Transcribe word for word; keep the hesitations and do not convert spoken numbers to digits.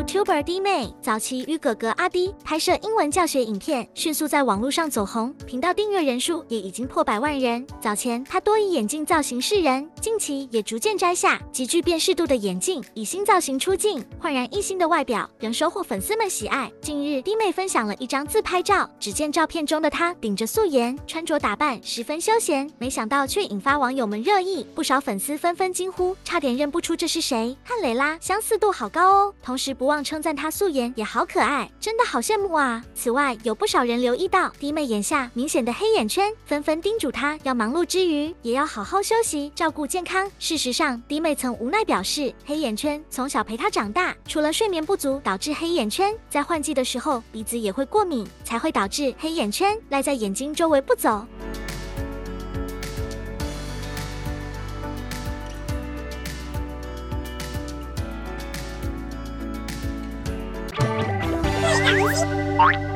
YouTuber 弟妹，早期与哥哥阿弟拍摄英文教学影片，迅速在网络上走红，频道订阅人数也已经破百万人。早前他多以眼镜造型示人，近期也逐渐摘下极具辨识度的眼镜，以新造型出镜，焕然一新的外表仍收获粉丝们喜爱。近日，弟妹分享了一张自拍照，只见照片中的她顶着素颜，穿着打扮十分休闲，没想到却引发网友们热议，不少粉丝纷纷惊呼，差点认不出这是谁，和蕾拉相似度好高哦。同时不忘称赞她素颜也好可爱，真的好羡慕啊。此外，有不少人留意到弟妹眼下明显的黑眼圈，纷纷叮嘱她要忙碌之余也要好好休息，照顾健康。事实上，弟妹曾无奈表示，黑眼圈从小陪她长大，除了睡眠不足导致黑眼圈，在换季的时候鼻子也会过敏，才会导致黑眼圈赖在眼睛周围不走。 最恶心。